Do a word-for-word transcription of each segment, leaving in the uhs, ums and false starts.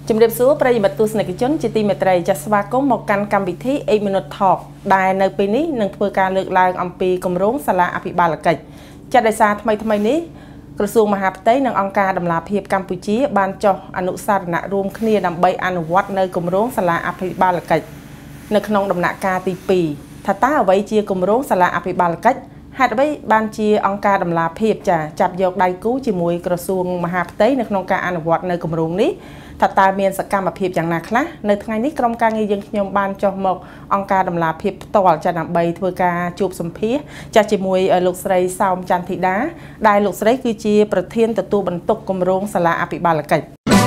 ជំរាបសួរប្រិយមិត្តទស្សនិកជនជាទីមេត្រីចាសស្វាគមន៍មកកាន់កម្មវិធី eight minute talk ដែលនៅពេលនេះនឹងធ្វើការលើកឡើងអំពីគម្រោងសាលាអភិបាលកិច្ចចាត់ដោយសារថ្មីថ្មីនេះក្រសួងមហាផ្ទៃនិងអង្គការដំណាភិបកម្ពុជាបានចុះអនុសារណៈរួមគ្នាដើម្បីអនុវត្តនៅគម្រោងសាលាអភិបាលកិច្ចនៅក្នុងដំណាក់កាលទីtwoថាតើអ្វីជាគម្រោងសាលាអភិបាលកិច្ចហេតុអ្វីបានជាអង្គការដំណាភិបចាចាប់យកដៃគូជាមួយក្រសួងមហាផ្ទៃនៅក្នុងការអនុវត្តនៅគម្រោងនេះថាតើមានសកម្មភាពយ៉ាងណាខ្លះនៅថ្ងៃនេះក្រុមការងារយើងខ្ញុំបានចុះមកអង្គការដំណាភិបផ្ទាល់ចាដើម្បីធ្វើការជួបសម្ភាសចាស់ជាមួយលោកស្រីសោមចន្ទធីតាដែលលោកស្រីគឺជាប្រធានទទួលបន្ទុកគម្រោងសាលាអភិបាលកិច្ច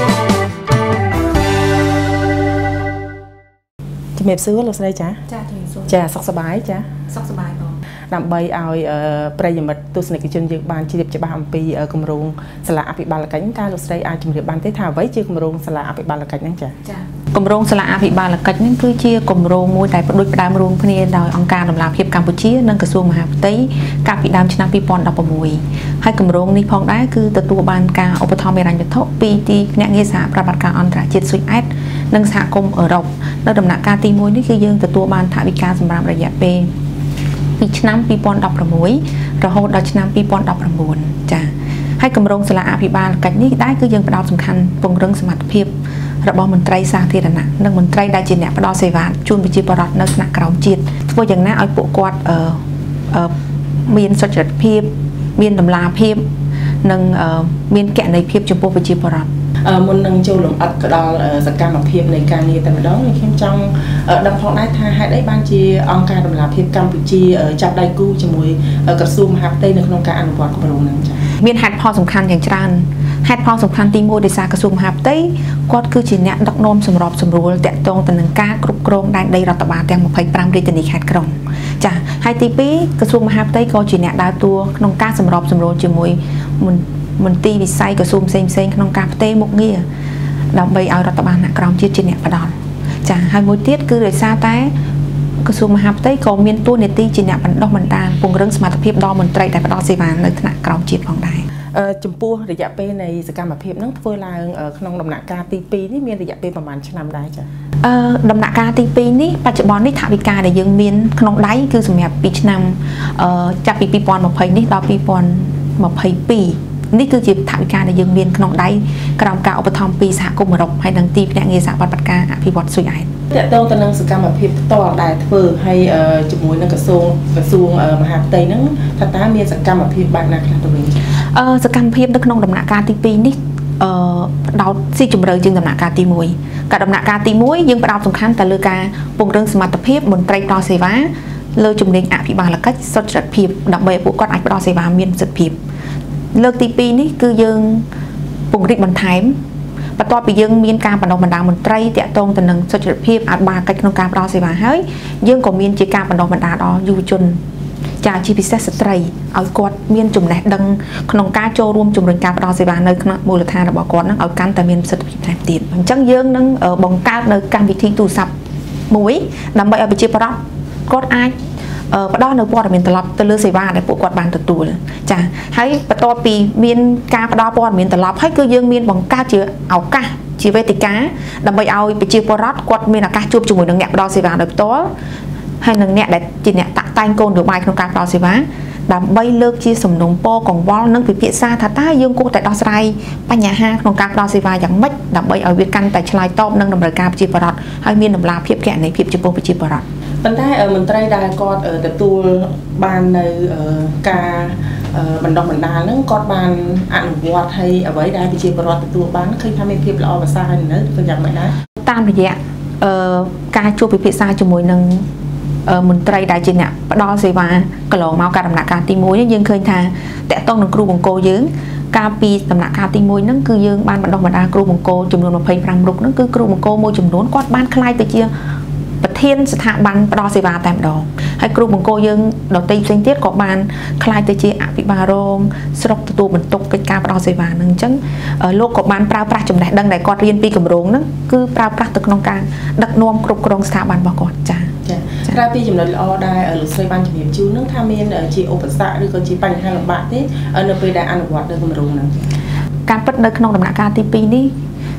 ជំរាបសួរលោកស្រីចាចាជំរាបសួរចាសុខសប្បាយចាសុខសប្បាយបងដើម្បីឲ្យប្រិយមិត្តទស្សនិកជនយើងបានជ្រាបច្បាស់អំពីគម្រោងសាលាអភិបាលកិច្ចតើលោកស្រីអាចជម្រាបបានទេថាអ្វីជាគម្រោងសាលាអភិបាលកិច្ចហ្នឹងចាចាគម្រោងសាលាអភិបាលកិច្ចហ្នឹងគឺជាគម្រោងមួយដែលផ្ដួចផ្ដើមរួមគ្នាដោយអង្គការដំណាភិបកម្ពុជានិងក្រសួងមហាផ្ទៃកាលពីដើមឆ្នាំtwo thousand sixteenហើយគម្រោងនេះផងដែរគឺទទួលបានការឧបត្ថម្ភហិរញ្ញវត្ថុពីទីភ្នាក់ងារសហប្រតិបត្តិការអន្តរជាតិស៊ុយអែតនិងសហគមន៍អឺរ៉ុបនៅដំណាក់កាលទីoneនេះគឺយើងទទួលបានថវិកាសម្រាប់រយៈពេលពីឆ្នាំtwo thousand sixteenរហូតដល់ឆ្នាំtwo thousand nineteenចាហើយគម្រោងសាលាអភិបាលកិច្ចនេះដែរគឺយើងផ្ដោតសំខាន់ពង្រឹងសមត្ថភាពរបស់មន្ត្រីសាធារណៈនិងមន្ត្រីដែលជាអ្នកផ្ដល់សេវាជូនប្រជាពលរដ្ឋនៅថ្នាក់ក្រោមជាតិធ្វើយ៉ាងណាឲ្យពួកគាត់អឺមានសុចរិតភាពមានតម្លាភាពនិងមានគណនេយ្យភាពចំពោះប្រជាពលរដ្ឋមុននឹងចូលលំអិតទៅដល់សកម្មភាពនៃការងារតែម្ដងខ្ញុំចង់ដឹងផងដែរថាហេតុអីបានជាអង្គការដំណាភិបកម្ពុជាចាប់ដៃគូជាមួយក្រសួងមហាផ្ទៃនៅក្នុងការអនុវត្តគម្រោងហ្នឹងចា៎មានហេតុផលសំខាន់យ៉ាងច្រើនហេតុផលសំខាន់ទីoneដោយសារក្រសួងមហាផ្ទៃគាត់គឺជាអ្នកដឹកនាំសម្របសម្រួលតាក់ទងទៅនឹងការគ្រប់គ្រងដែនដីរដ្ឋបាលទាំងtwenty-fiveរាជធានីខេត្តក្រុងចា៎ហើយទីtwoក្រសួងមហាផ្ទៃក៏ជាអ្នកដើរតួក្នុងការសម្របសម្រួលជាមួយមន្ទីរវិស័យក្រសួងផ្សេងផ្សេងក្នុងការផ្ទេរមុខងារដើម្បីឲ្យរដ្ឋបាលអ្នកក្រោមជាតិជាអ្នកផ្ដល់ចា៎ហើយមួយទៀតគឺដោយសារតែក្រសួងមហាផ្ទៃក៏មានតួនាទីជាអ្នកបណ្ដុះបណ្ដាលពង្រឹងសមត្ថភាពដល់មន្ត្រីដែលផ្ដល់សេវានៅថ្នាក់ក្រោមជាតិផងដែរចំពោះរយៈពេលនៃសកម្មភាពហ្នឹងធ្វើឡើងក្នុងដំណាក់កាលទីtwoនេះមានរយៈពេលប្រហែលឆ្នាំដែរចា៎អឺដំណាក់កាលទីtwoនេះបច្ចុប្បន្ននេះថវិកាដែលយើងមានក្នុងដៃគឺសម្រាប់twoឆ្នាំអឺចាប់ពីtwo thousand twentyនេះដល់two thousand twenty-twoនេះគឺជាថវិកាដែលយើងមានក្នុងដៃក្រោមការឧបត្ថម្ភពីសហគមន៍អឺរ៉ុបហើយនិងទីភ្នាក់ងារសហប្រតិបត្តិការអភិវឌ្ឍន៍ស៊ុយអែតតើតើទៅនឹងសកម្មភាពផ្ទាល់ដែលធ្វើឲ្យជាមួយនឹងក្រសួងក្រសួងមហាផ្ទៃហ្នឹងថាតើមានសកម្មភាពបែបណាខ្លះទៅវិញអឺសកម្មភាពនៅក្នុងដំណាក់កាលទីtwoនេះអឺផ្ដោតស៊ីជម្រៅជាងដំណាក់កាលទីoneការដំណាក់កាលទីoneយើងផ្ដោតសំខាន់ទៅលើការពង្រឹងសមត្ថភាពមន្ត្រីផ្ដល់សេវាលើជំនាញអភិបាលកិច្ចសុចរិតភាពដើម្បីឲ្យពួកគាត់អាចផ្ដល់សេវាមានប្រសិទ្ធភាពលើកទីtwoនេះគឺយើងពង្រីកបន្ថែមបន្ទាប់ពីយើងមានការបណ្ដុះបណ្ដាលមន្ត្រីតាក់ទងទៅនឹងសុចរិតភាពអភិបាលកិច្ចក្នុងការផ្ដល់សេវាហើយយើងក៏មានជាការបណ្ដុះបណ្ដាលដល់យុវជនចាជាពិសេសស្ត្រីឲ្យគាត់មានចំណេះដឹងក្នុងការចូលរួមជំរុញការផ្ដល់សេវានៅក្នុងមូលដ្ឋានរបស់គាត់នឹងឲ្យកាន់តែមានប្រសិទ្ធភាពថែមទៀតអញ្ចឹងយើងនឹងបង្កើតនៅកម្មវិធីទូរស័ព្ទមួយដើម្បីឲ្យប្រជាពលរដ្ឋគាត់អាចផ្ដល់នៅព័ត៌មានត្រឡប់ទៅលើសេវាដែលពួកគាត់បានទទួលចាហើយបន្ទាប់ពីមានការផ្ដល់ព័ត៌មានត្រឡប់ហើយគឺយើងមានបង្កើតជាឱកាសជាវេទិកាដើម្បីឲ្យប្រជាពលរដ្ឋគាត់មានឱកាសជួបជាមួយនឹងអ្នកផ្ដល់សេវាដោយផ្ទាល់ហើយនឹងអ្នកដែលជាអ្នកតាក់តែងគោលនយោបាយក្នុងការផ្ដល់សេវាដើម្បីលើកជាសំណុំពរកង្វល់និងពិភាក្សាថាតើយើងគួរតែដោះស្រាយបញ្ហាក្នុងការផ្ដល់សេវាយ៉ាងម៉េចដើម្បីឲ្យវាកាន់តែឆ្លើយតបនឹងតម្រូវការប្រជាពលរដ្ឋហើយមានតម្លាភាពគណនេយ្យភាពចំពោះប្រជាពលរដ្ឋប៉ុន្តែមន្ត្រីដែលគាត់ទទួលបាននៅការបណ្ដុះបណ្ដាលហ្នឹងគាត់បានអនុវត្តឲ្យអ្វីដែលប្រជាពលរដ្ឋទទួលបានឃើញថាមានភាពល្អប្រសើរហើយនៅគឺយ៉ាងម៉េចដែរតាមរយៈការជួបពិភាក្សាជាមួយនឹងមន្ត្រីដែលជាអ្នកផ្ដល់សេវាកន្លងមកការដំណាក់កាលទីoneនេះយើងឃើញថាតកតងនឹងគ្រូបង្គោលយើងកាលពីដំណាក់កាលទីoneហ្នឹងគឺយើងបានបណ្ដុះបណ្ដាលគ្រូបង្គោលចំនួនtwenty-fiveរូបហ្នឹងគឺគ្រូបង្គោលមួយចំនួនគាត់បានក្លាយទៅជាប្រធានស្ថាប័នផ្ដល់សេវាតែម្ដងហើយគ្រូបង្គោលយើងដទៃផ្សេងទៀតក៏បានក្លាយទៅជាអភិបាលរងស្រុកទទួលបន្ទុកកិច្ចការផ្ដល់សេវាហ្នឹងអញ្ចឹងលោកក៏បានប្រើប្រាស់ចំណេះដឹងដែលគាត់រៀនពីគម្រោងហ្នឹងគឺប្រើប្រាស់ទៅក្នុងការដឹកនាំគ្រប់គ្រងស្ថាប័នរបស់គាត់ចា៎ចា៎ក្រៅពីចំណុចល្អដែលលោកស្រីបានជំរាបជូនហ្នឹងថាមានជាឧបសគ្គឬក៏ជាបញ្ហាលំបាកទេនៅពេលដែលអនុវត្តនៅគម្រោងហ្នឹងការពិតនៅក្នុងដំណាក់កាលទីtwoនេះ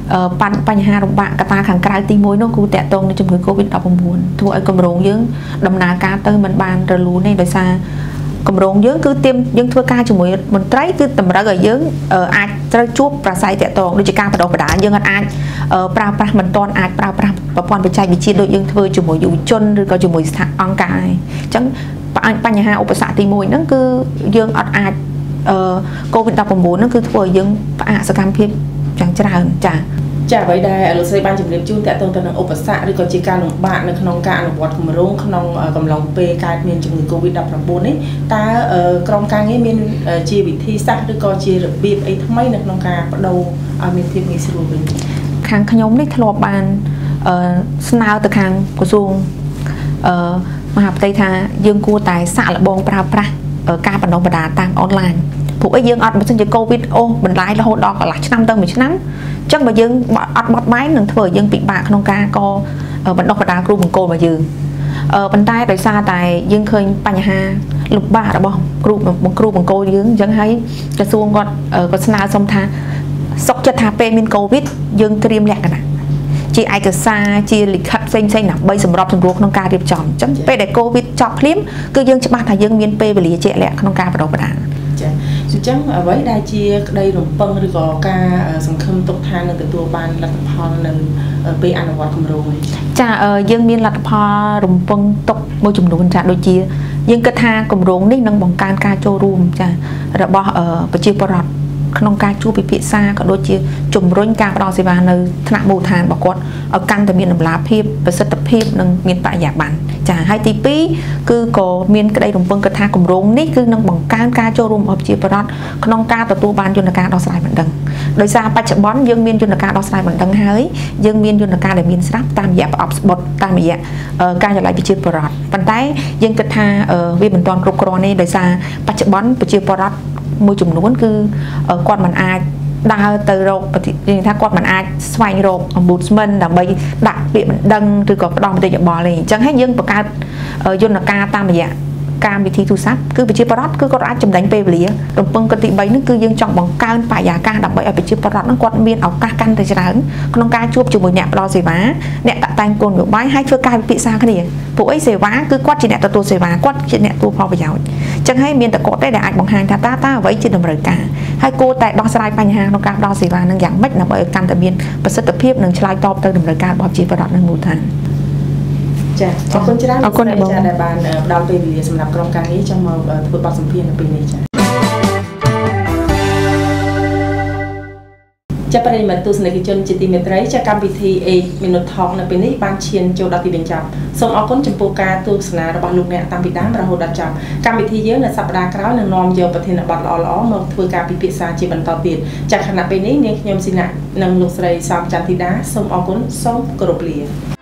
បញ្ហារំបាកកត្តាខាងក្រៅទីមួយនោះគឺតាក់ទងនឹងជំងឺ Covid ដប់ប្រាំបួន ធ្វើឲ្យគម្រោងយើងដំណើរការទៅមិនបានរលូនទេដោយសារគម្រោងយើងគឺទៀមយើងធ្វើការជាមួយមន្ត្រីគឺតម្រូវឲ្យយើងអាចត្រូវជួបប្រស័យតាក់ទងដូចជាការបដិបដាយើងអាចប្រើប្រាស់មិនទាន់អាចប្រើប្រាស់ប្រព័ន្ធបច្ចេកវិទ្យាដូចយើងធ្វើជាមួយយុវជនឬក៏ជាមួយស្ថាប័នអង្គការអញ្ចឹងបញ្ហាឧបសគ្គទីមួយហ្នឹងគឺយើងអត់អាច Covid ដប់ប្រាំបួន ហ្នឹងគឺធ្វើឲ្យយើងផ្អាកសកម្មភាពយ៉ាងច្រើនចា៎ចាអ្វីដែលលោកស្រីបានជម្រាបជូនតាក់ទងទៅនឹងឧបសគ្គឬក៏ជាការលំបាកនៅក្នុងការអនុវត្តគម្រោងក្នុងកំឡុងពេលកើតមានជំងឺ Covid ដប់ប្រាំបួន នេះតើក្រុមការងារមានជាវិធីសាស្ត្រឬក៏ជារបៀបអីថ្មីនៅក្នុងការបដូរឲ្យមានភាពងាយស្រួលវិញខាងខ្ញុំនេះធ្លាប់បានស្នើទៅខាងក្រសួងមហាផ្ទៃថាយើងគួរតែសាកល្បងប្រើប្រាស់ការបណ្ដុះបណ្ដាលតាមអនឡាញ ពួកឯងយើងអត់មិនសិនជា Covid អូបន្លាយរហូតដល់កន្លះឆ្នាំទៅមួយឆ្នាំអញ្ចឹងបើយើងអត់បត់បែននឹងធ្វើឲ្យយើងពិបាកក្នុងការកបណ្ដុះបណ្ដាលគ្រូបង្គោលរបស់យើងប៉ុន្តែដោយសារតែយើងឃើញបញ្ហាលំបាករបស់គ្រូបង្គ្រូបង្គោលយើងអញ្ចឹងហើយក្រសួងគាត់គាត់ស្នើសុំថាសុខចិត្តថាពេលមាន Covid យើងត្រៀមលក្ខណៈជាឯកសារជាលិខិតផ្សេងៗដើម្បីសម្របសម្រួលក្នុងការរៀបចំអញ្ចឹងពេលដែល Covid ចប់ភ្លាមគឺយើងច្បាស់ថាយើងមានពេលវេលាជាក់លាក់ក្នុងការបណ្ដុះបណ្ដាល ចាអញ្ចឹងអ្វីដែលជាក្តីរំពឹងឬក៏ការសង្ឃឹមទុកថានឹងទទួលបានលទ្ធផលនៅពេលអនុវត្តគម្រោងនេះចាយើងមានលទ្ធផលរំពឹងទុកមួយចំនួនចាដូចជាយើងគិតថាគម្រោងនេះនឹងបង្កើនការចូលរួមចារបស់ប្រជាពលរដ្ឋក្នុងការជួបពិភាក្សាក៏ដូចជាជំរុញការផ្តល់សេវានៅថ្នាក់មូលដ្ឋានរបស់គាត់ឲ្យកាន់តែមានតម្លាភាពប្រសិទ្ធភាពនិងមានបរិយាបន្នចាហើយទីពីរគឺក៏មានក្តីរំពឹងគិតថាគម្រោងនេះគឺនឹងបង្កើនការចូលរួមរបស់ប្រជាពលរដ្ឋក្នុងការទទួលបានយន្តការដោះស្រាយបណ្ដឹងដោយសារបច្ចុប្បន្នយើងមានយន្តការដោះស្រាយបណ្ដឹងហើយយើងមានយន្តការដែលមានស្រាប់តាមរយៈប្រអប់ស្បុតតាមរយៈការចល័យប្រជាពលរដ្ឋប៉ុន្តែយើងគិតថាវាមិនទាន់គ្រប់គ្រាន់ទេដោយសារបច្ចុប្បន្នប្រជាពលរដ្ឋមួយចំនួនគឺគាត់មិនអាចដើរទៅរកនិយាយថាគាត់មិនអាចស្វែងរក ombudsman ដើម្បីដាក់ពាក្យបណ្ដឹងឬក៏ផ្ដល់មតិយោបល់ទេអញ្ចឹងហើយយើងបង្កើតយន្តការតាមរយៈការវិធីទូរស័ព្ទគឺប្រជាពលរដ្ឋគឺគាត់អាចចំណេញពេលវេលារំពឹងគិតទីបីនេះគឺយើងចង់បង្កើនបរិយាកាសដើម្បីឲ្យប្រជាពលរដ្ឋនឹងគាត់មានឱកាសកាន់តែច្រើនក្នុងការជួបជាមួយអ្នកផ្ដល់សេវាអ្នកតាក់តែងគោលនយោបាយហើយធ្វើការពិភាក្សាគ្នាពួកអីសេវាគឺគាត់ជាអ្នកទទួលសេវាគាត់ជាអ្នកទទួលផលប្រយោជន៍អញ្ចឹងហើយមានតែគាត់ទេដែលអាចបង្ហាញថាតើតើអ្វីជាតម្រូវការហើយគួរតែដោះស្រាយបញ្ហាក្នុងការផ្ដល់សេវានឹងយ៉ាងម៉េចដើម្បីឲ្យកាន់តែមានប្រសិទ្ធភាពនិងឆ្លើយតបទៅតម្រូវការរបស់ប្រជាពលរដ្ឋនៅមូលដ្ឋាន ចាអរគុណច្រើនអរគុណចាដែលបានផ្ដល់ពេលវេលាសម្រាប់ក្រុមការងារចាំមកធ្វើបទសម្ភាសន៍នៅពេលនេះចាចាប់ប្រិយមិត្តទស្សនិកជនជាទីមេត្រីចាកម្មវិធី eight minute talk នៅពេលនេះបានឈានចូលដល់ទីបញ្ចប់សូមអរគុណចំពោះការទស្សនារបស់លោកអ្នកតាំងពីដើមរហូតដល់ចប់កម្មវិធីយើងនៅសប្តាហ៍ក្រោយនឹងនាំយកប្រធានបទល្អៗមកធ្វើការពិភាក្សាជាបន្តទៀតចាខណៈពេលនេះនាងខ្ញុំស៊ីណានិងលោកស្រីសំច័ន្ទធីតាសូមអរគុណសូមគោរពលា